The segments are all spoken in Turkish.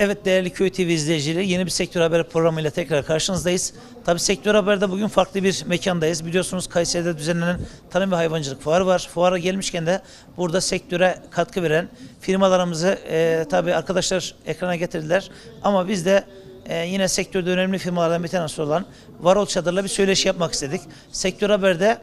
Evet değerli Köy TV izleyicileri, yeni bir Sektör Haber programıyla tekrar karşınızdayız. Tabii Sektör Haber'de bugün farklı bir mekandayız. Biliyorsunuz Kayseri'de düzenlenen Tarım ve Hayvancılık Fuarı var. Fuara gelmişken de burada sektöre katkı veren firmalarımızı tabii arkadaşlar ekrana getirdiler. Ama biz de yine sektörde önemli firmalardan bir tanesi olan Varol Çadır'la bir söyleşi yapmak istedik. Sektör Haber'de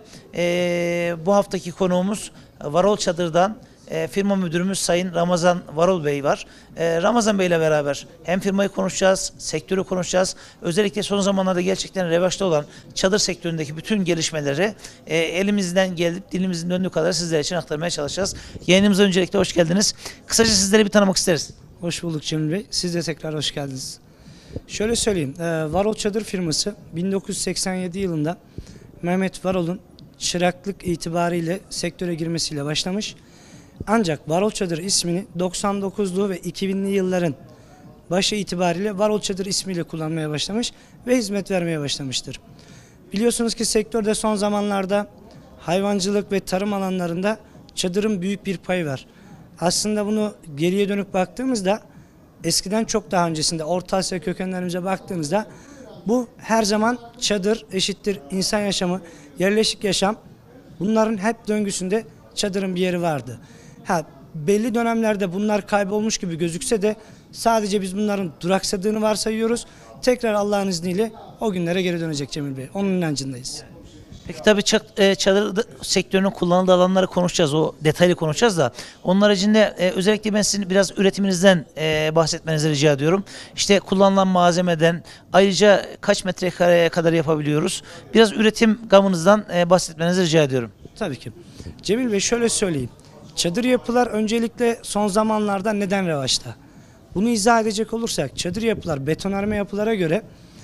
bu haftaki konuğumuz Varol Çadır'dan firma müdürümüz Sayın Ramazan Varol Bey var. Ramazan Bey ile beraber hem firmayı konuşacağız, sektörü konuşacağız. Özellikle son zamanlarda gerçekten revaçta olan çadır sektöründeki bütün gelişmeleri elimizden gelip dilimizin döndüğü kadar sizler için aktarmaya çalışacağız. Yayınımıza öncelikle hoş geldiniz. Kısaca sizleri bir tanımak isteriz. Hoş bulduk Cemil Bey. Siz de tekrar hoş geldiniz. Şöyle söyleyeyim. Varol Çadır firması 1987 yılında Mehmet Varol'un çıraklık itibariyle sektöre girmesiyle başlamış. Ancak Varol Çadır ismini 99'lu ve 2000'li yılların başı itibariyle Varol Çadır ismiyle kullanmaya başlamış ve hizmet vermeye başlamıştır. Biliyorsunuz ki sektörde son zamanlarda hayvancılık ve tarım alanlarında çadırın büyük bir payı var. Aslında bunu geriye dönüp baktığımızda eskiden çok daha öncesinde Orta Asya kökenlerimize baktığımızda bu her zaman çadır eşittir insan yaşamı, yerleşik yaşam, bunların hep döngüsünde çadırın bir yeri vardı. Belli dönemlerde bunlar kaybolmuş gibi gözükse de sadece biz bunların duraksadığını varsayıyoruz. Tekrar Allah'ın izniyle o günlere geri dönecek Cemil Bey. Onun inancındayız. Peki tabii çadır sektörünün kullanıldığı alanları konuşacağız. O detaylı konuşacağız da. Onun haricinde özellikle ben sizin biraz üretiminizden bahsetmenizi rica ediyorum. İşte kullanılan malzemeden ayrıca kaç metrekareye kadar yapabiliyoruz? Biraz üretim gamınızdan bahsetmenizi rica ediyorum. Tabii ki. Cemil Bey şöyle söyleyeyim. Çadır yapılar öncelikle son zamanlarda neden revaçta? Bunu izah edecek olursak çadır yapılar betonarme yapılara göre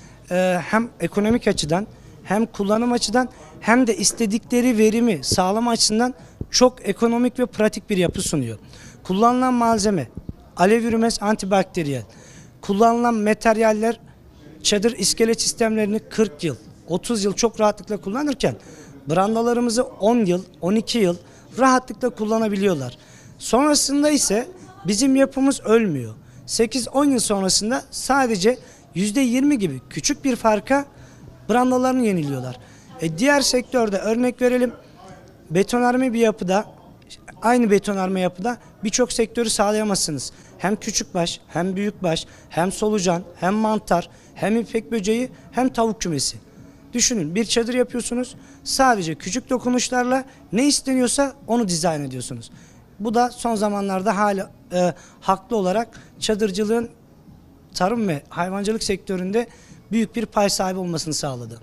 hem ekonomik açıdan hem kullanım açıdan hem de istedikleri verimi sağlama açısından çok ekonomik ve pratik bir yapı sunuyor. Kullanılan malzeme alev yürümez antibakteriyel. Kullanılan materyaller çadır iskelet sistemlerini 40 yıl 30 yıl çok rahatlıkla kullanırken brandalarımızı 10 yıl 12 yıl rahatlıkla kullanabiliyorlar. Sonrasında ise bizim yapımız ölmüyor. 8-10 yıl sonrasında sadece %20 gibi küçük bir farka brandalarını yeniliyorlar. Diğer sektörde örnek verelim, betonarme bir yapıda, aynı betonarme yapıda birçok sektörü sağlayamazsınız. Hem küçükbaş, hem büyükbaş, hem solucan, hem mantar, hem ipek böceği, hem tavuk kümesi. Düşünün, bir çadır yapıyorsunuz, sadece küçük dokunuşlarla ne isteniyorsa onu dizayn ediyorsunuz. Bu da son zamanlarda hala haklı olarak çadırcılığın tarım ve hayvancılık sektöründe büyük bir pay sahibi olmasını sağladı.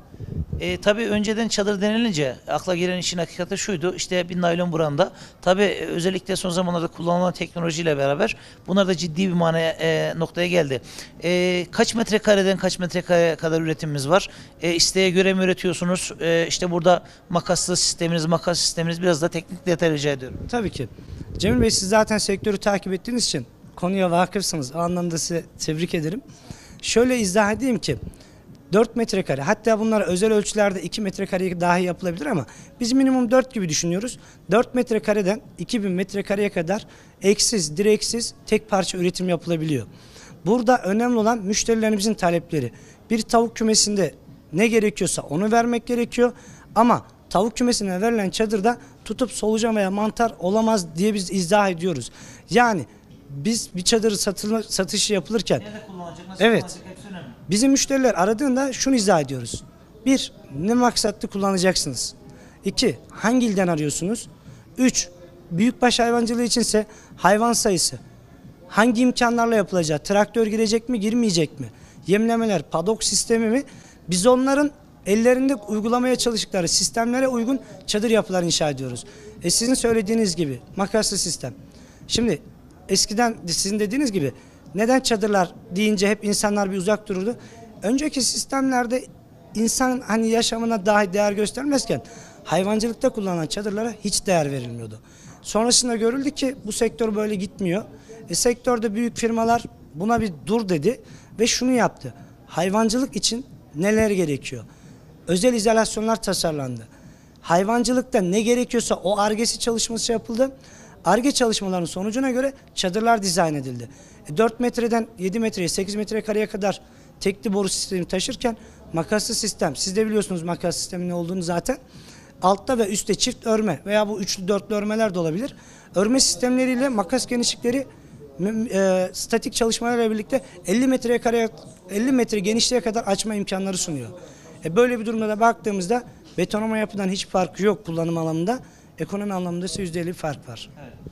Tabii önceden çadır denilince akla gelen işin hakikati şuydu. İşte bir naylon branda. Tabii özellikle son zamanlarda kullanılan teknolojiyle beraber bunlar da ciddi bir noktaya geldi. Kaç metrekareden kaç metrekareye kadar üretimimiz var? İsteğe göre mi üretiyorsunuz? İşte burada makas sisteminiz biraz da teknik detay rica ediyorum. Tabii ki. Cemil Bey, siz zaten sektörü takip ettiğiniz için konuya vakıfsınız. O anlamda size tebrik ederim. Şöyle izah edeyim ki 4 metrekare, hatta bunlar özel ölçülerde 2 metrekareye dahi yapılabilir ama biz minimum 4 gibi düşünüyoruz. 4 metrekareden 2000 metrekareye kadar eksiz, direksiz tek parça üretim yapılabiliyor. Burada önemli olan müşterilerimizin talepleri. Bir tavuk kümesinde ne gerekiyorsa onu vermek gerekiyor ama tavuk kümesine verilen çadırda tutup solucan veya mantar olamaz diye biz izah ediyoruz. Yani biz bir çadırı satışı yapılırken evet, bizim müşteriler aradığında şunu izah ediyoruz. 1. Ne maksatlı kullanacaksınız? 2. Hangi ilden arıyorsunuz? 3. Büyükbaş hayvancılığı içinse hayvan sayısı. Hangi imkanlarla yapılacağı? Traktör girecek mi, girmeyecek mi? Yemlemeler, padok sistemi mi? Biz onların ellerinde uygulamaya çalıştıkları sistemlere uygun çadır yapılar inşa ediyoruz. Sizin söylediğiniz gibi makaslı sistem. Şimdi eskiden sizin dediğiniz gibi neden çadırlar deyince hep insanlar bir uzak dururdu. Önceki sistemlerde insan hani yaşamına dahi değer göstermezken hayvancılıkta kullanılan çadırlara hiç değer verilmiyordu. Sonrasında görüldü ki bu sektör böyle gitmiyor. Sektörde büyük firmalar buna bir dur dedi ve şunu yaptı. Hayvancılık için neler gerekiyor? Özel izolasyonlar tasarlandı. Hayvancılıkta ne gerekiyorsa o Ar-Ge'si çalışması yapıldı. Ar-Ge çalışmalarının sonucuna göre çadırlar dizayn edildi. 4 metreden 7 metreye 8 metrekareye kadar tekli boru sistemi taşırken makaslı sistem, siz de biliyorsunuz makas sistemin ne olduğunu zaten. Altta ve üstte çift örme veya bu üçlü dörtlü örmeler de olabilir. Örme sistemleriyle makas genişlikleri statik çalışmalarla birlikte 50 metre genişliğe kadar açma imkanları sunuyor. Böyle bir durumda da baktığımızda betonarme yapıdan hiç farkı yok kullanım alanında. Ekonomi anlamında ise %50 fark var.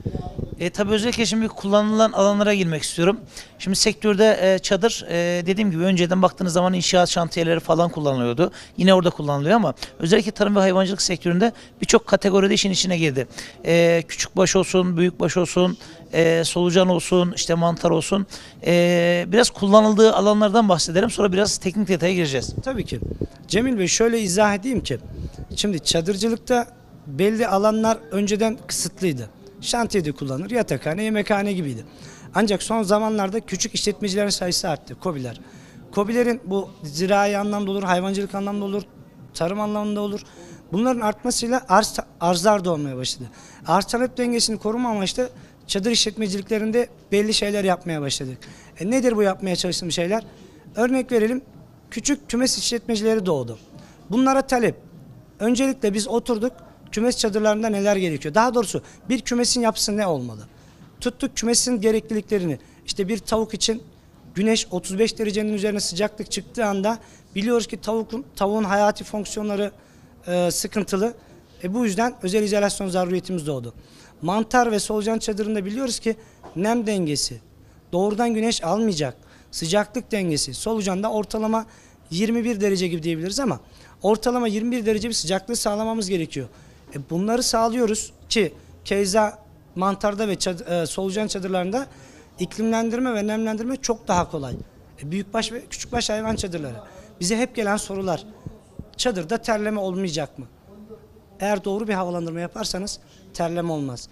Tabii özellikle şimdi kullanılan alanlara girmek istiyorum. Şimdi sektörde çadır dediğim gibi önceden baktığınız zaman inşaat şantiyeleri falan kullanılıyordu. Yine orada kullanılıyor ama özellikle tarım ve hayvancılık sektöründe birçok kategoride işin içine girdi. Küçük baş olsun, büyük baş olsun, solucan olsun, işte mantar olsun. Biraz kullanıldığı alanlardan bahsedelim. Sonra biraz teknik detaya gireceğiz. Tabii ki. Cemil Bey şöyle izah edeyim ki. Şimdi çadırcılıkta belli alanlar önceden kısıtlıydı. Şantiyede kullanılır, yatakhane, yemekhane gibiydi. Ancak son zamanlarda küçük işletmecilerin sayısı arttı, KOBİ'ler. KOBİ'lerin bu zirai anlamda olur, hayvancılık anlamda olur, tarım anlamında olur. Bunların artmasıyla arzlar doğmaya başladı. Arz talep dengesini koruma amaçlı çadır işletmeciliklerinde belli şeyler yapmaya başladık. Nedir bu yapmaya çalıştığımız şeyler? Örnek verelim, küçük kümes işletmecileri doğdu. Bunlara talep. Öncelikle biz oturduk, kümes çadırlarında neler gerekiyor? Daha doğrusu bir kümesin yapısı ne olmalı? Tuttuk kümesin gerekliliklerini. İşte bir tavuk için güneş 35 derecenin üzerine sıcaklık çıktığı anda biliyoruz ki tavuğun hayati fonksiyonları sıkıntılı. Bu yüzden özel izolasyon zaruriyetimiz doğdu. Mantar ve solucan çadırında biliyoruz ki nem dengesi, doğrudan güneş almayacak, sıcaklık dengesi, solucanda ortalama 21 derece gibi diyebiliriz ama ortalama 21 derece bir sıcaklığı sağlamamız gerekiyor. Bunları sağlıyoruz ki keza mantarda ve solucan çadırlarında iklimlendirme ve nemlendirme çok daha kolay. Büyükbaş ve küçükbaş hayvan çadırları. Bize hep gelen sorular. Çadırda terleme olmayacak mı? Eğer doğru bir havalandırma yaparsanız terleme olmaz.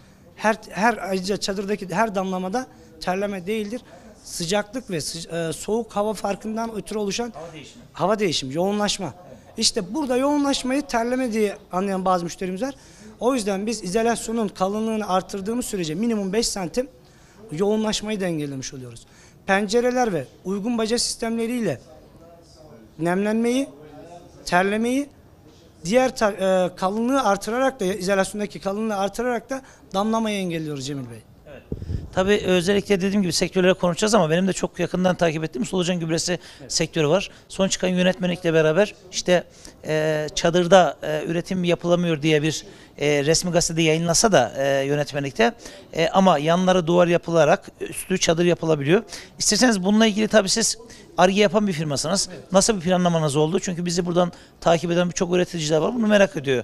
Ayrıca çadırdaki her damlamada terleme değildir. Sıcaklık ve soğuk hava farkından ötürü oluşan hava değişimi, yoğunlaşma. İşte burada yoğunlaşmayı terleme diye anlayan bazı müşterimiz var. O yüzden biz izolasyonun kalınlığını artırdığımız sürece minimum 5 santim yoğunlaşmayı da engellemiş oluyoruz. Pencereler ve uygun baca sistemleriyle nemlenmeyi, terlemeyi diğer kalınlığı artırarak da izolasyondaki kalınlığı artırarak da damlamayı engelliyoruz Cemil Bey. Tabii özellikle dediğim gibi sektörlere konuşacağız ama benim de çok yakından takip ettiğim solucan gübresi sektörü var. Son çıkan yönetmelikle beraber işte çadırda üretim yapılamıyor diye bir resmi gazetede yayınlasa da yönetmelikte ama yanları duvar yapılarak üstü çadır yapılabiliyor. İsterseniz bununla ilgili tabii siz Ar-Ge yapan bir firmasınız. Evet. Nasıl bir planlamanız oldu? Çünkü bizi buradan takip eden birçok üreticiler var. Bunu merak ediyor.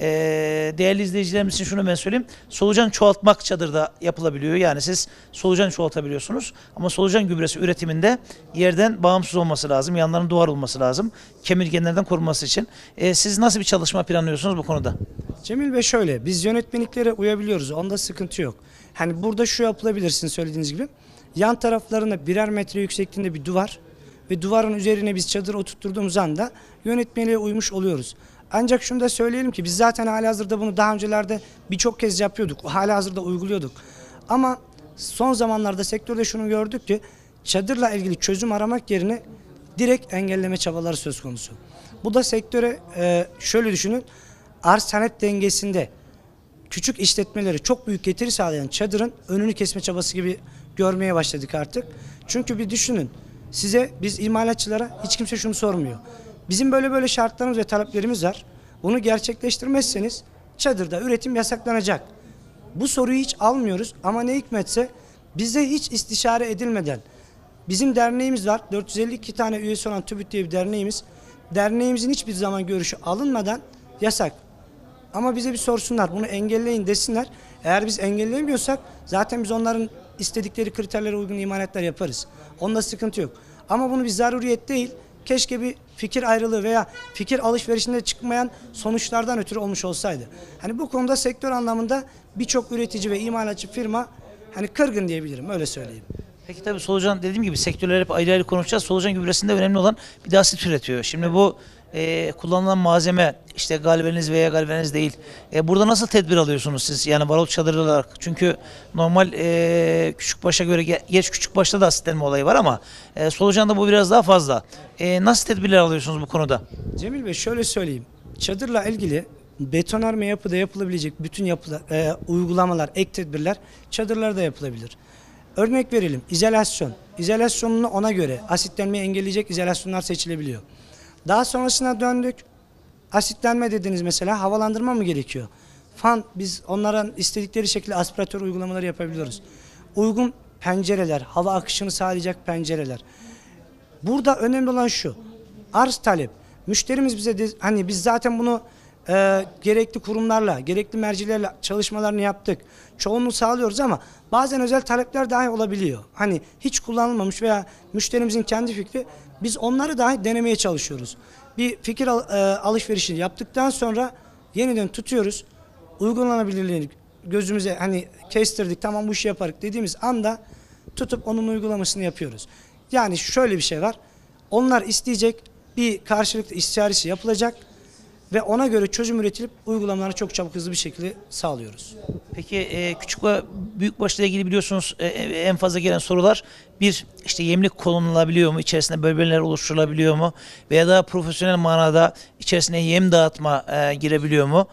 Değerli izleyicilerimiz için şunu ben söyleyeyim. Solucan çoğaltmak çadırda yapılabiliyor. Yani siz solucan çoğaltabiliyorsunuz. Ama solucan gübresi üretiminde yerden bağımsız olması lazım. Yanların duvar olması lazım. Kemirgenlerden korunması için. Siz nasıl bir çalışma planlıyorsunuz bu konuda? Cemil Bey şöyle. Biz yönetmeliklere uyabiliyoruz. Onda sıkıntı yok. Hani burada şu yapılabilir sizin söylediğiniz gibi. Yan taraflarında birer metre yüksekliğinde bir duvar ve duvarın üzerine biz çadır oturtturduğumuz anda yönetmeliğe uymuş oluyoruz. Ancak şunu da söyleyelim ki biz zaten halihazırda bunu daha öncelerde birçok kez yapıyorduk. Halihazırda uyguluyorduk. Ama son zamanlarda sektörde şunu gördük ki çadırla ilgili çözüm aramak yerine direkt engelleme çabaları söz konusu. Bu da sektöre şöyle düşünün. Arz talep dengesinde küçük işletmeleri çok büyük getiri sağlayan çadırın önünü kesme çabası gibi görmeye başladık artık. Çünkü bir düşünün. Biz imalatçılara hiç kimse şunu sormuyor. Bizim böyle şartlarımız ve taleplerimiz var. Bunu gerçekleştirmezseniz çadırda üretim yasaklanacak. Bu soruyu hiç almıyoruz ama ne hikmetse bize hiç istişare edilmeden bizim derneğimiz var. 452 tane üyesi olan TÜBİT diye bir derneğimiz. Derneğimizin hiçbir zaman görüşü alınmadan yasak. Ama bize bir sorsunlar, bunu engelleyin desinler. Eğer biz engelleyemiyorsak zaten biz onların istedikleri kriterlere uygun imalatlar yaparız. Onda sıkıntı yok. Ama bunu bir zaruriyet değil, keşke bir fikir ayrılığı veya fikir alışverişinde çıkmayan sonuçlardan ötürü olmuş olsaydı. Hani bu konuda sektör anlamında birçok üretici ve imalatçı firma hani kırgın diyebilirim, öyle söyleyeyim. Peki tabii solucan dediğim gibi sektörler hep ayrı ayrı konuşacağız. Solucan gübresinde önemli olan bir de asit üretiyor. Şimdi bu kullanılan malzeme işte galvaniz veya galvaniz değil. Burada nasıl tedbir alıyorsunuz siz? Yani varol çadırı olarak. Çünkü normal küçük başa göre geç küçük başta da asitlenme olayı var ama solucanda bu biraz daha fazla. Nasıl tedbirler alıyorsunuz bu konuda? Cemil Bey şöyle söyleyeyim. Çadırla ilgili betonarme yapıda yapılabilecek bütün yapılar, uygulamalar, ek tedbirler çadırlarda yapılabilir. Örnek verelim, izolasyon. İzolasyonunu ona göre asitlenmeyi engelleyecek izolasyonlar seçilebiliyor. Daha sonrasına döndük. Asitlenme dediniz mesela, havalandırma mı gerekiyor? Fan, biz onların istedikleri şekilde aspiratör uygulamaları yapabiliyoruz. Uygun pencereler, hava akışını sağlayacak pencereler. Burada önemli olan şu, arz talep. Müşterimiz bize hani biz zaten bunu gerekli kurumlarla, gerekli mercilerle çalışmalarını yaptık. Çoğunluğu sağlıyoruz ama bazen özel talepler dahi olabiliyor. Hani hiç kullanılmamış veya müşterimizin kendi fikri, biz onları dahi denemeye çalışıyoruz. Bir fikir alışverişini yaptıktan sonra yeniden tutuyoruz. Uygulanabilirliğini gözümüze hani kestirdik, tamam bu işi yaparız dediğimiz anda tutup onun uygulamasını yapıyoruz. Yani şöyle bir şey var. Onlar isteyecek, bir karşılıklı istişaresi yapılacak ve ona göre çözüm üretilip uygulamaları çok çabuk hızlı bir şekilde sağlıyoruz. Peki küçük ve büyük başla ilgili biliyorsunuz en fazla gelen sorular bir işte yemlik konulabiliyor mu? İçerisinde bölmeler oluşturulabiliyor mu? Veya daha profesyonel manada içerisine yem dağıtma girebiliyor mu?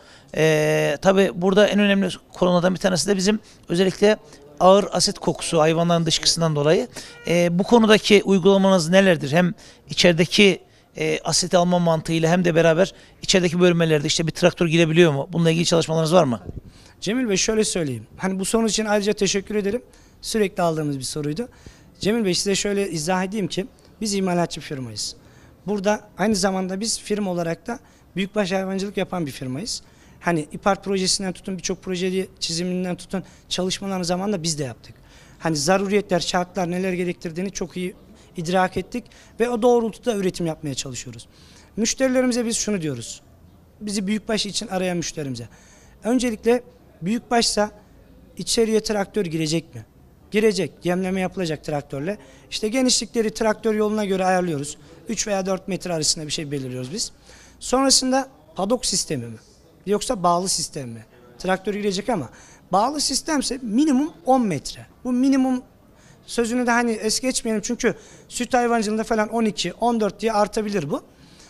Tabii burada en önemli konulardan bir tanesi de bizim özellikle ağır asit kokusu hayvanların dışkısından dolayı. Bu konudaki uygulamanız nelerdir? Hem içerideki asit alma mantığıyla hem de beraber içerideki bölmelerde işte bir traktör girebiliyor mu? Bununla ilgili çalışmalarınız var mı? Cemil Bey şöyle söyleyeyim. Hani bu soru için ayrıca teşekkür ederim. Sürekli aldığımız bir soruydu. Cemil Bey size şöyle izah edeyim ki biz imalatçı bir firmayız. Burada aynı zamanda biz firma olarak da büyükbaş hayvancılık yapan bir firmayız. Hani İPART projesinden tutun birçok projeli çiziminden tutun çalışmalarını zamanında biz de yaptık. Hani zaruriyetler, şartlar neler gerektirdiğini çok iyi idrak ettik ve o doğrultuda üretim yapmaya çalışıyoruz. Müşterilerimize biz şunu diyoruz. Bizi büyükbaş için arayan müşterimize. Öncelikle büyükbaşsa içeriye traktör girecek mi? Girecek. Yemleme yapılacak traktörle. İşte genişlikleri traktör yoluna göre ayarlıyoruz. 3 veya 4 metre arasında bir şey belirliyoruz biz. Sonrasında padok sistemi mi? Yoksa bağlı sistem mi? Traktör girecek ama bağlı sistemse minimum 10 metre. Bu minimum sözünü de hani es geçmeyelim çünkü süt hayvancılığında falan 12, 14 diye artabilir bu.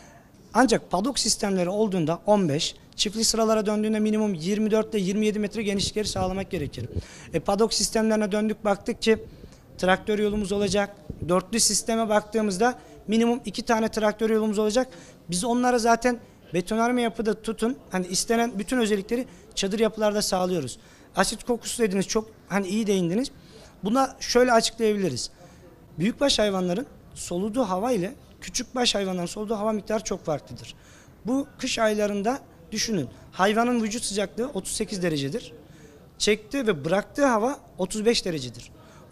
Ancak padok sistemleri olduğunda 15, çiftli sıralara döndüğünde minimum 24 ile 27 metre genişlikleri sağlamak gerekir. Padok sistemlerine döndük baktık ki traktör yolumuz olacak. Dörtlü sisteme baktığımızda minimum 2 tane traktör yolumuz olacak. Biz onlara zaten betonarme yapıda tutun hani istenen bütün özellikleri çadır yapılarda sağlıyoruz. Asit kokusu dediniz, çok hani iyi değindiniz. Buna şöyle açıklayabiliriz. Büyükbaş hayvanların soluduğu hava ile küçükbaş hayvanların soluduğu hava miktarı çok farklıdır. Bu kış aylarında düşünün. Hayvanın vücut sıcaklığı 38 derecedir. Çektiği ve bıraktığı hava 35 derecedir.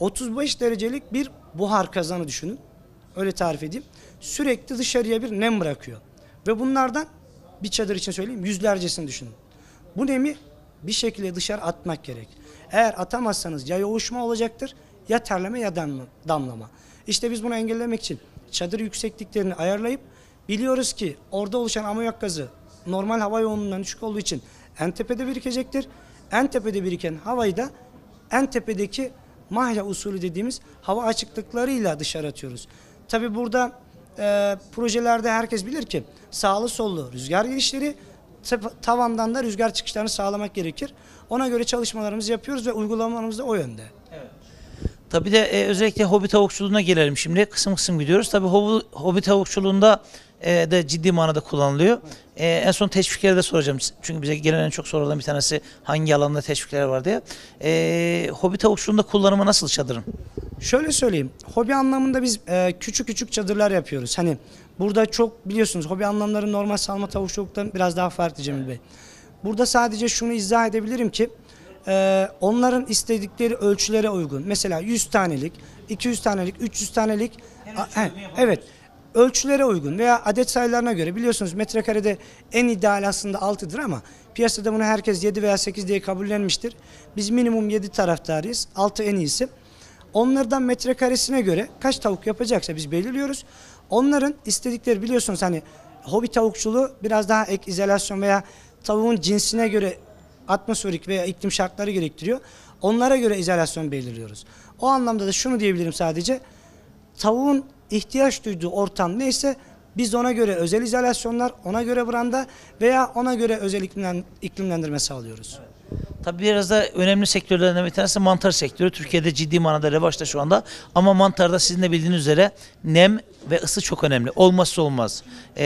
35 derecelik bir buhar kazanı düşünün. Öyle tarif edeyim. Sürekli dışarıya bir nem bırakıyor. Ve bunlardan bir çadır için söyleyeyim yüzlercesini düşünün. Bu nemi bir şekilde dışarı atmak gerek. Eğer atamazsanız ya yoğuşma olacaktır ya terleme ya damlama. İşte biz bunu engellemek için çadır yüksekliklerini ayarlayıp biliyoruz ki orada oluşan amonyak gazı normal hava yoğunluğundan düşük olduğu için en tepede birikecektir. En tepede biriken havayı da en tepedeki mahya usulü dediğimiz hava açıklıklarıyla dışarı atıyoruz. Tabi burada projelerde herkes bilir ki sağlı sollu rüzgar girişleri, tavandan da rüzgar çıkışlarını sağlamak gerekir. Ona göre çalışmalarımızı yapıyoruz ve uygulamalarımız da o yönde. Evet. Tabii de özellikle hobi tavukçuluğuna gelelim şimdi. Kısım kısım gidiyoruz. Tabii hobi tavukçuluğunda de ciddi manada kullanılıyor. En son teşvikleri de soracağım. Çünkü bize gelen en çok sorulan bir tanesi hangi alanda teşvikler var diye. Hobi tavukçuluğunda kullanımı nasıl çadırın? Şöyle söyleyeyim. Hobi anlamında biz küçük küçük çadırlar yapıyoruz. Hani burada çok biliyorsunuz hobi anlamları normal salma tavukçuluktan biraz daha farklı Cemil Bey. Burada sadece şunu izah edebilirim ki onların istedikleri ölçülere uygun. Mesela 100 tanelik, 200 tanelik, 300 tanelik evet ölçülere uygun veya adet sayılarına göre biliyorsunuz metrekarede en ideal aslında 6'dır ama piyasada bunu herkes 7 veya 8 diye kabullenmiştir. Biz minimum 7 taraftarıyız. 6 en iyisi. Onlardan metrekaresine göre kaç tavuk yapacaksa biz belirliyoruz. Onların istedikleri, biliyorsunuz hani hobi tavukçuluğu biraz daha ek izolasyon veya tavuğun cinsine göre atmosferik veya iklim şartları gerektiriyor. Onlara göre izolasyon belirliyoruz. O anlamda da şunu diyebilirim sadece. Tavuğun ihtiyaç duyduğu ortam neyse biz ona göre özel izolasyonlar, ona göre branda veya ona göre özel iklimlendirme sağlıyoruz. Tabii biraz da önemli sektörlerden bir tanesi mantar sektörü. Türkiye'de ciddi manada revaçta şu anda. Ama mantarda sizin de bildiğiniz üzere nem ve ısı çok önemli. Olmazsa olmaz.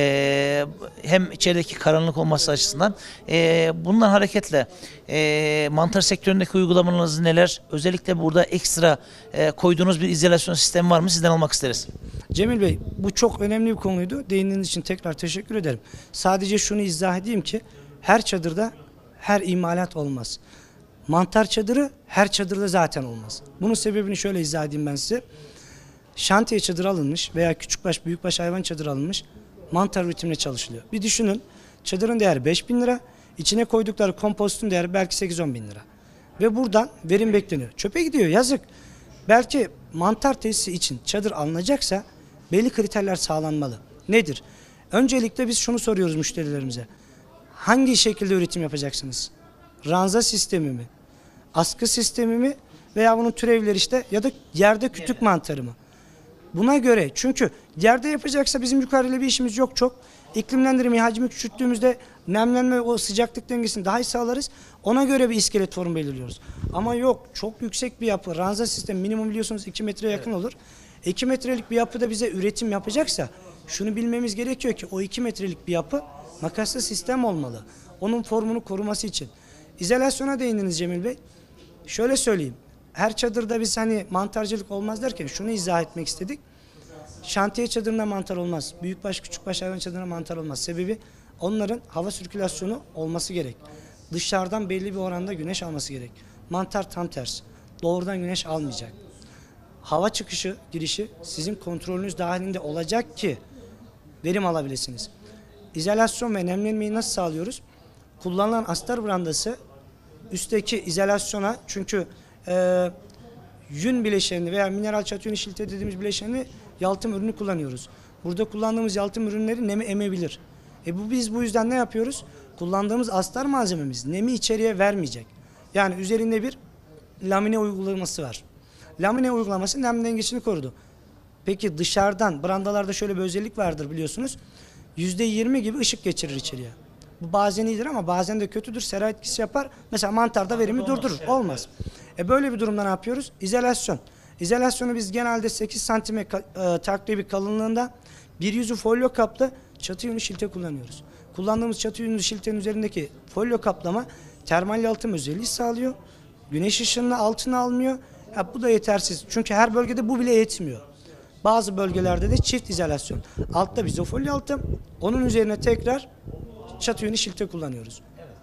Hem içerideki karanlık olması açısından. Bundan hareketle mantar sektöründeki uygulamalarınız neler? Özellikle burada ekstra koyduğunuz bir izolasyon sistemi var mı? Sizden almak isteriz. Cemil Bey, bu çok önemli bir konuydu. Değindiğiniz için tekrar teşekkür ederim. Sadece şunu izah edeyim ki her çadırda her imalat olmaz. Mantar çadırı her çadırda zaten olmaz. Bunun sebebini şöyle izah edeyim ben size. Şantiye çadırı alınmış veya küçükbaş büyükbaş hayvan çadırı alınmış, mantar üretimine çalışılıyor. Bir düşünün, çadırın değeri 5.000 lira, içine koydukları kompostun değeri belki 8-10 bin lira. Ve buradan verim bekleniyor. Çöpe gidiyor, yazık. Belki mantar tesisi için çadır alınacaksa belli kriterler sağlanmalı. Nedir? Öncelikle biz şunu soruyoruz müşterilerimize. Hangi şekilde üretim yapacaksınız? Ranza sistemi mi? Askı sistemi mi? Veya bunun türevleri işte ya da yerde kütük mantarı mı? Buna göre, çünkü yerde yapacaksa bizim yukarıyla bir işimiz yok çok. İklimlendirmeyi, hacmi küçülttüğümüzde nemlenme, o sıcaklık dengesini daha iyi sağlarız. Ona göre bir iskelet formu belirliyoruz. Ama yok, çok yüksek bir yapı. Ranza sistemi minimum biliyorsunuz 2 metreye yakın olur. 2 metrelik bir yapıda bize üretim yapacaksa şunu bilmemiz gerekiyor ki o 2 metrelik bir yapı makaslı sistem olmalı. Onun formunu koruması için. İzolasyona değindiniz Cemil Bey. Şöyle söyleyeyim. Her çadırda biz hani mantarcılık olmaz derken şunu izah etmek istedik. Şantiye çadırında mantar olmaz. Büyükbaş küçükbaş hayvan çadırında mantar olmaz. Sebebi onların hava sirkülasyonu olması gerek. Dışarıdan belli bir oranda güneş alması gerek. Mantar tam tersi. Doğrudan güneş almayacak. Hava çıkışı, girişi sizin kontrolünüz dahilinde olacak ki verim alabilirsiniz. İzolasyon ve nemlenmeyi nasıl sağlıyoruz? Kullanılan astar brandası üstteki izolasyona, çünkü yün bileşeni veya mineral çatı yün işilti dediğimiz bileşeni yalıtım ürünü kullanıyoruz. Burada kullandığımız yalıtım ürünleri nemi emebilir. Biz bu yüzden ne yapıyoruz? Kullandığımız astar malzememiz nemi içeriye vermeyecek. Yani üzerinde bir lamine uygulaması var. Lamine uygulaması nem dengesini korudu. Peki dışarıdan brandalarda şöyle bir özellik vardır biliyorsunuz. %20 gibi ışık geçirir içeriye. Bu bazen iyidir ama bazen de kötüdür. Sera etkisi yapar. Mesela mantarda verimi durdurur. Olmaz. Böyle bir durumda ne yapıyoruz? İzolasyon. İzolasyonu biz genelde 8 santime takribi kalınlığında bir yüzü folyo kaplı çatı yünlü şilte kullanıyoruz. Kullandığımız çatı yünlü şiltenin üzerindeki folyo kaplama termal yalıtım özelliği sağlıyor. Güneş ışığını altına almıyor. Bu da yetersiz. Çünkü her bölgede bu bile yetmiyor. Bazı bölgelerde de çift izolasyon. Altta bizofolyo yalıtım, onun üzerine tekrar çatı yünlü şilte kullanıyoruz.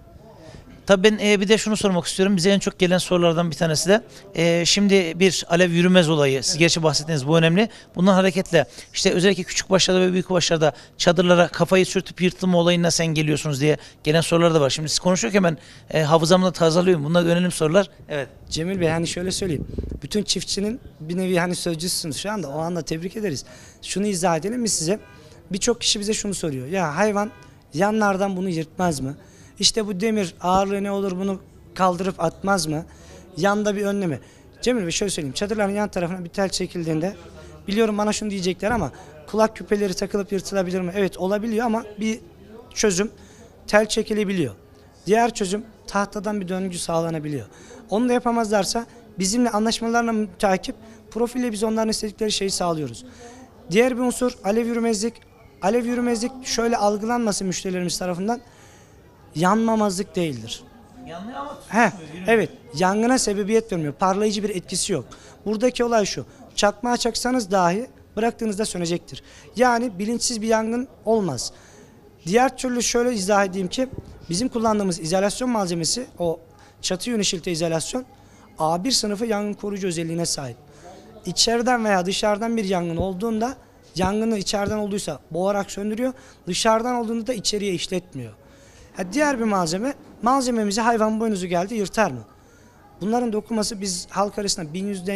Tabii ben bir de şunu sormak istiyorum. Bize en çok gelen sorulardan bir tanesi de şimdi bir alev yürümez olayı. Siz gerçi bahsettiğiniz bu önemli. Bundan hareketle işte özellikle küçük başlarda ve büyük başlarda çadırlara kafayı sürtüp yırtılma olayına sen geliyorsunuz diye gelen sorular da var. Şimdi siz konuşurken ben hafızamı da tazelıyorum. Bunlar önemli sorular. Evet. Cemil Bey, hani şöyle söyleyeyim. Bütün çiftçinin bir nevi hani sözcüsünüz şu anda. O anda tebrik ederiz. Şunu izah edelim mi size? Birçok kişi bize şunu soruyor. Ya hayvan yanlardan bunu yırtmaz mı? İşte bu demir ağırlığı ne olur, bunu kaldırıp atmaz mı? Yanda bir önlemi. Cemil Bey, şöyle söyleyeyim. Çadırların yan tarafına bir tel çekildiğinde, biliyorum bana şunu diyecekler ama kulak küpeleri takılıp yırtılabilir mi? Evet, olabiliyor ama bir çözüm tel çekilebiliyor. Diğer çözüm tahtadan bir döngü sağlanabiliyor. Onu da yapamazlarsa bizimle anlaşmalarla müteakip profille biz onların istedikleri şeyi sağlıyoruz. Diğer bir unsur alev yürümezlik. Alev yürümezlik şöyle algılanmasın müşterilerimiz tarafından. Yanmamazlık değildir. Yanmıyor ama evet, yangına sebebiyet vermiyor. Parlayıcı bir etkisi yok. Buradaki olay şu. Çakmağı çaksanız dahi bıraktığınızda sönecektir. Yani bilinçsiz bir yangın olmaz. Diğer türlü şöyle izah edeyim ki bizim kullandığımız izolasyon malzemesi, o çatı yönü şilte izolasyon A1 sınıfı yangın koruyucu özelliğine sahip. İçeriden veya dışarıdan bir yangın olduğunda yangını içeriden olduysa boğarak söndürüyor. Dışarıdan olduğunda da içeriye işletmiyor. Diğer bir malzememize hayvan boynuzu geldi, yırtar mı? Bunların dokunması biz halk arasında 1100 denye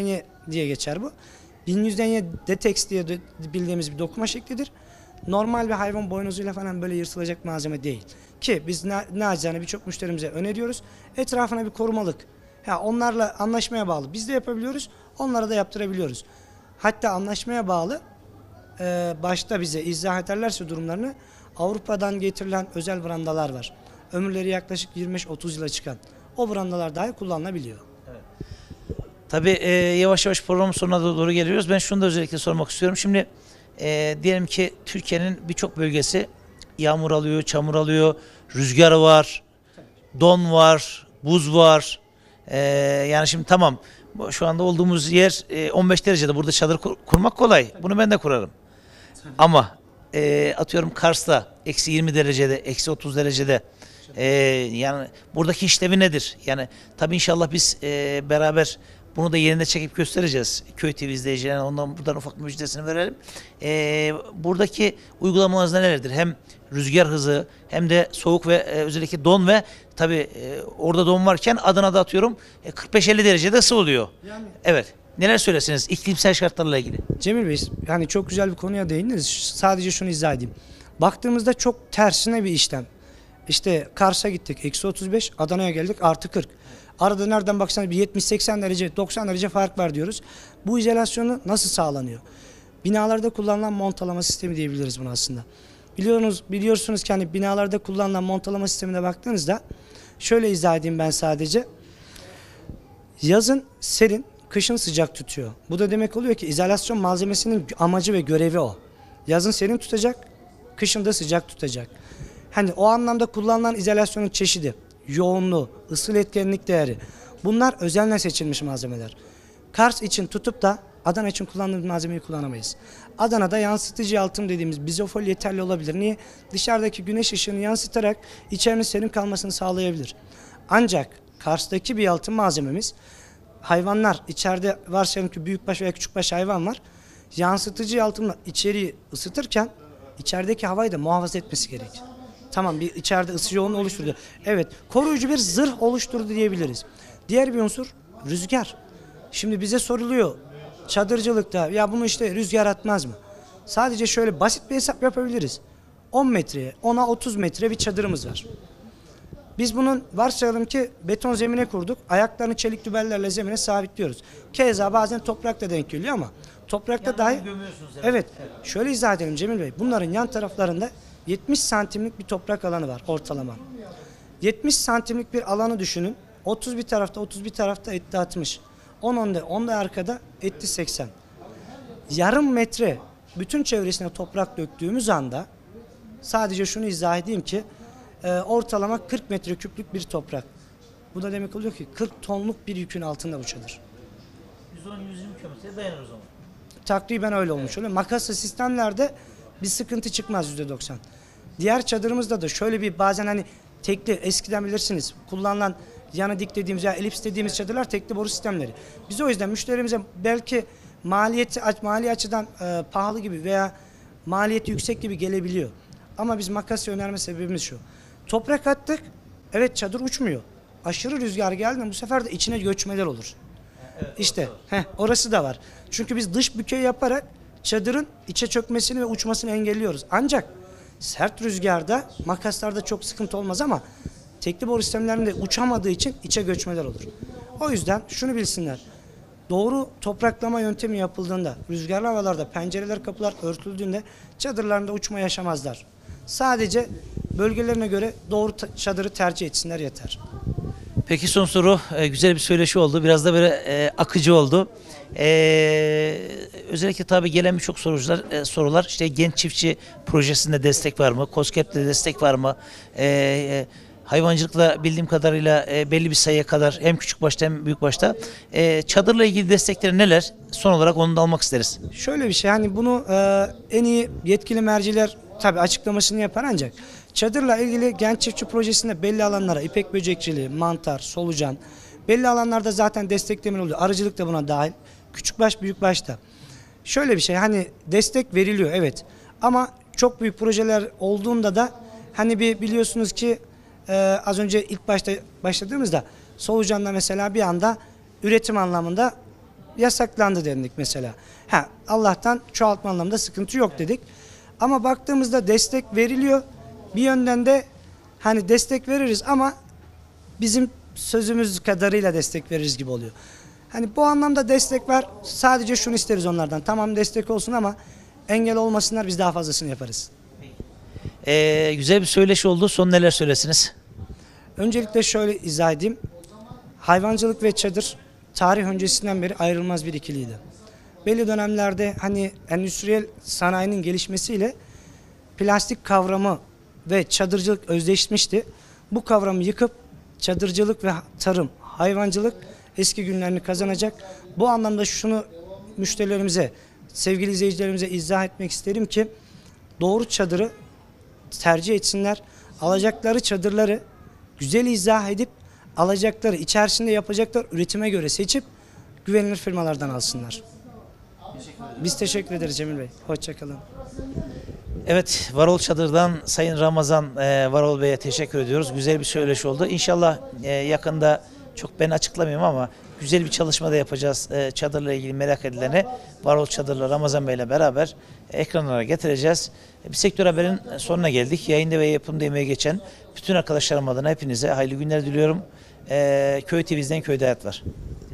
diye geçer bu. 1100'den Detex diye bildiğimiz bir dokuma şeklidir. Normal bir hayvan boynuzuyla falan böyle yırtılacak malzeme değil. Ki biz nacizane birçok müşterimize öneriyoruz. Etrafına bir korumalık. Ya onlarla anlaşmaya bağlı. Biz de yapabiliyoruz. Onlara da yaptırabiliyoruz. Hatta anlaşmaya bağlı başta bize izah ederlerse durumlarını, Avrupa'dan getirilen özel brandalar var. Ömürleri yaklaşık 25-30 yıla çıkan. O brandalar dahi kullanılabiliyor. Tabii yavaş yavaş programın sonuna doğru geliyoruz. Ben şunu da özellikle sormak istiyorum. Şimdi diyelim ki Türkiye'nin birçok bölgesi yağmur alıyor, çamur alıyor, rüzgar var, don var, buz var. Yani şimdi tamam, şu anda olduğumuz yer 15 derecede. Burada çadır kurmak kolay. Bunu ben de kurarım. Ama atıyorum Kars'ta eksi 20 derecede, eksi 30 derecede. Yani buradaki işlevi nedir? Yani tabii inşallah biz beraber bunu da yerinde çekip göstereceğiz. Köy TV izleyicilerine ondan buradan ufak müjdesini verelim. Buradaki uygulamalarınız nelerdir? Hem rüzgar hızı hem de soğuk ve özellikle don ve tabii orada don varken Adana'da atıyorum 45-50 derecede ısı oluyor. Yani Evet. Neler söylersiniz iklimsel şartlarla ilgili? Cemil Bey, yani çok güzel bir konuya değindiniz. Sadece şunu izah edeyim. Baktığımızda çok tersine bir işlem. İşte Kars'a gittik eksi 35, Adana'ya geldik artı 40. Arada nereden baksanız bir 70-80 derece, 90 derece fark var diyoruz. Bu izolasyonu nasıl sağlanıyor? Binalarda kullanılan montalama sistemi diyebiliriz bunu aslında. Biliyorsunuz ki hani binalarda kullanılan montalama sistemine baktığınızda şöyle izah edeyim ben sadece. Yazın serin, kışın sıcak tutuyor. Bu da demek oluyor ki izolasyon malzemesinin amacı ve görevi o. Yazın serin tutacak, kışın da sıcak tutacak. Hani o anlamda kullanılan izolasyonun çeşidi, yoğunluğu, ısı etkenlik değeri. Bunlar özenle seçilmiş malzemeler. Kars için tutup da Adana için kullandığımız malzemeyi kullanamayız. Adana'da yansıtıcı yalıtım dediğimiz bizofol yeterli olabilir. Niye? Dışarıdaki güneş ışığını yansıtarak içerinin serin kalmasını sağlayabilir. Ancak Kars'taki bir yalıtım malzememiz, hayvanlar içeride varsayalım ki büyükbaş veya küçükbaş hayvan var. Yansıtıcı yalıtımla içeriği ısıtırken içerideki havayı da muhafaza etmesi gerek. Tamam, bir içeride ısı yoğunluğu oluşturdu. Evet, koruyucu bir zırh oluşturdu diyebiliriz. Diğer bir unsur rüzgar. Şimdi bize soruluyor çadırcılıkta, ya bunu işte rüzgar atmaz mı? Sadece şöyle basit bir hesap yapabiliriz. 10 metreye, 10'a 30 metre bir çadırımız var. Biz bunun varsayalım ki beton zemine kurduk. Ayaklarını çelik dübellerle zemine sabitliyoruz. Keza bazen toprakta denk geliyor ama toprakta dahi... Evet. Şöyle izah edelim Cemil Bey. Bunların yan taraflarında 70 santimlik bir toprak alanı var ortalama. 70 santimlik bir alanı düşünün. 30 bir tarafta, 30 bir tarafta etti 60. 10 da arkada etti 80. Yarım metre bütün çevresine toprak döktüğümüz anda sadece şunu izah edeyim ki ortalama 40 metreküplük bir toprak. Bu da demek oluyor ki 40 tonluk bir yükün altında bu çadır. 110-120 kilometreye dayanır o zaman. Takriben öyle olmuş oluyor. Makaslı sistemlerde bir sıkıntı çıkmaz %90. Diğer çadırımızda da şöyle bir bazen hani tekli, eskiden bilirsiniz kullanılan yana dik dediğimiz ya elips dediğimiz çadırlar tekli boru sistemleri. Biz o yüzden müşterimize belki mali açıdan pahalı gibi veya maliyeti yüksek gibi gelebiliyor. Ama biz makası önerme sebebimiz şu. Toprak attık, evet çadır uçmuyor. Aşırı rüzgar geldiğinde bu sefer de içine göçmeler olur. Evet, işte orası da var. Çünkü biz dış bükey yaparak çadırın içe çökmesini ve uçmasını engelliyoruz. Ancak sert rüzgarda makaslarda çok sıkıntı olmaz ama tekli boru sistemlerinde uçamadığı için içe göçmeler olur. O yüzden şunu bilsinler. Doğru topraklama yöntemi yapıldığında, rüzgarlı havalarda pencereler, kapılar örtüldüğünde çadırlarında uçma yaşamazlar. Sadece bölgelerine göre doğru çadırı tercih etsinler yeter. Peki son soru, güzel bir söyleşi oldu. Biraz da böyle akıcı oldu. Özellikle tabii gelen birçok sorular işte genç çiftçi projesinde destek var mı? KOSGEB'de destek var mı? Hayvancılıkla bildiğim kadarıyla belli bir sayıya kadar hem küçük başta hem büyük başta. Çadırla ilgili destekleri neler? Son olarak onu da almak isteriz. Şöyle bir şey, hani bunu en iyi yetkili merciler tabii açıklamasını yapar ancak çadırla ilgili genç çiftçi projesinde belli alanlara ipek böcekçiliği, mantar, solucan belli alanlarda zaten desteklemen oluyor. Arıcılık da buna dahil. Küçükbaş, büyükbaş da. Şöyle bir şey, hani destek veriliyor evet. Ama çok büyük projeler olduğunda da hani biliyorsunuz ki az önce ilk başta başladığımızda solucanla mesela bir anda üretim anlamında yasaklandı dedik mesela. Ha, Allah'tan çoğaltma anlamında sıkıntı yok dedik. Ama baktığımızda destek veriliyor. Bir yönden de hani destek veririz ama bizim sözümüz kadarıyla destek veririz gibi oluyor. Hani bu anlamda destek var. Sadece şunu isteriz onlardan. Tamam destek olsun ama engel olmasınlar, biz daha fazlasını yaparız. Güzel bir söyleşi oldu. Son neler söylesiniz? Öncelikle şöyle izah edeyim. Hayvancılık ve çadır tarih öncesinden beri ayrılmaz bir ikiliydi. Belli dönemlerde hani endüstriyel sanayinin gelişmesiyle plastik kavramı ve çadırcılık özdeşmişti. Bu kavramı yıkıp çadırcılık ve tarım, hayvancılık eski günlerini kazanacak. Bu anlamda şunu müşterilerimize, sevgili izleyicilerimize izah etmek isterim ki doğru çadırı tercih etsinler. Alacakları çadırları güzel izah edip alacakları, içerisinde yapacakları üretime göre seçip güvenilir firmalardan alsınlar. Biz teşekkür ederiz Cemil Bey. Hoşçakalın. Evet, Varol Çadır'dan Sayın Ramazan Varol Bey'e teşekkür ediyoruz. Güzel bir söyleşi oldu. İnşallah yakında, çok ben açıklamayayım ama güzel bir çalışma da yapacağız. Çadırla ilgili merak edileni Varol Çadır'la Ramazan Bey'le beraber ekranlara getireceğiz. Bir sektör haberin sonuna geldik. Yayında ve yapımda emeği geçen bütün arkadaşlarım adına hepinize hayırlı günler diliyorum. Köy TV'den Köyde Hayat var.